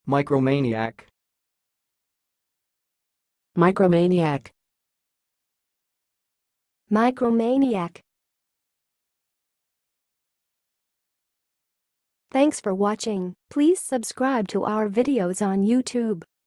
Micromaniac. Micromaniac. Micromaniac. Thanks for watching. Please subscribe to our videos on YouTube.